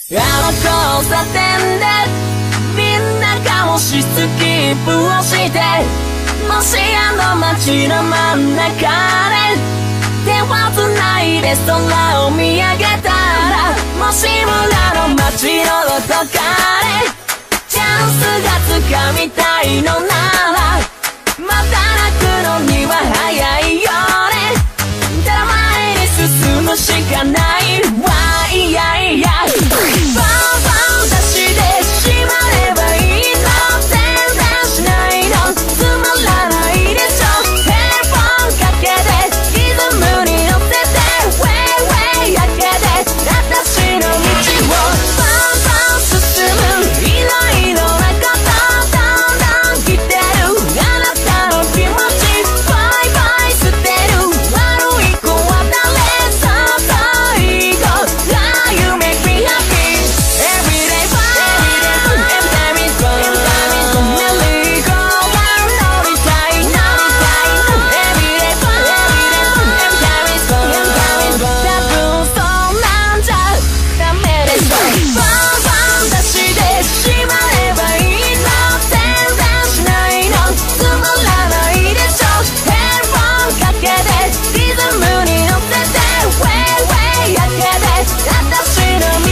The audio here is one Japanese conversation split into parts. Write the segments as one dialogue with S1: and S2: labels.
S1: あの交差点でみんながもしスキップをして、もしあの街の真ん中で手をつないで空を見上げたら、もし村の街のどこかでチャンスがつかみたいのなら、また泣くのには早いよね。ただ前に進むしかないわ。いやいやバンバン出してしまえばいいの。全然しないのつまらないでしょ。ヘッドフォンかけてリズムに乗せてウェイウェイ焼けて私の道をバンバン進む。いろいろなことどんどん来てるあなたの気持ちバイバイ捨てる。悪い子は誰さといこう。You make me happy every day fun every time is fun merry go round 乗りたいの every day fun every time is fun 多分そんなんじゃダメでしょ。バンバン出してしまえばいいの。全然しないのつまらないでしょ。ヘッドフォンかけてリズムに乗せてウェイウェイ焼けて私の道をバンバンウェイウェイウェ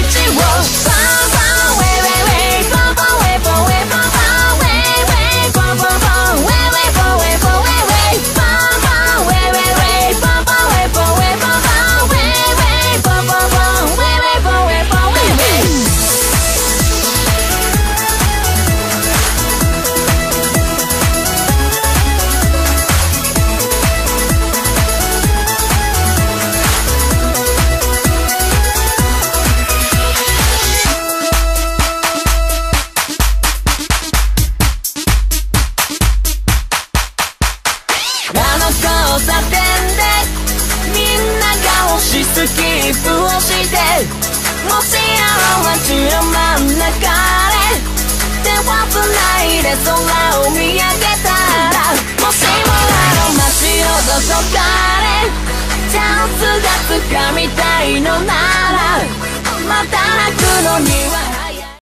S1: イポンポンウェイポンウェイポンポンウェイウェイポンポンポンウェイウェイポンウェイポンウェイウェイポンポンウェイウェイウェイポンポンウェイポンウェイポンポンウェイウェイポンポンポンウェイウェイポンウェイポンウェイウェイ。あの交差点でみんながもしスキップをして、もしあの街の真ん中で手をつないで空を見上げたら、もしもあの街のどこかでチャンスがつかみたいのなら、また泣くのには